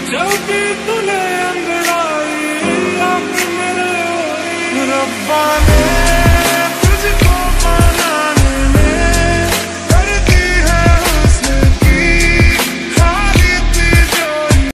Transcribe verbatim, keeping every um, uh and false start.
जब भी तूने अंगड़ाई आके मेरे रब्बा ने